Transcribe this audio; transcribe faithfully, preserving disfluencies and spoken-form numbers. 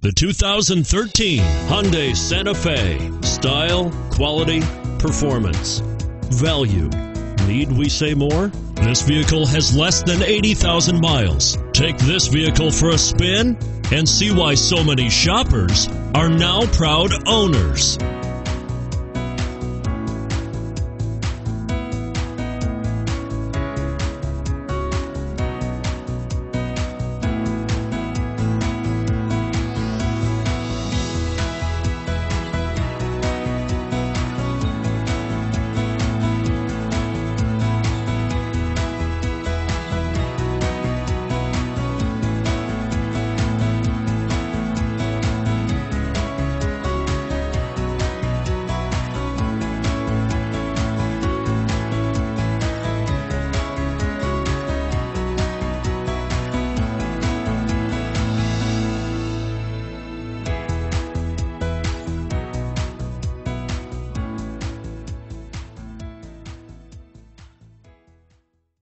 The two thousand thirteen Hyundai Santa Fe. Style, quality, performance, value. Need we say more? This vehicle has less than eighty thousand miles. Take this vehicle for a spin and see why so many shoppers are now proud owners.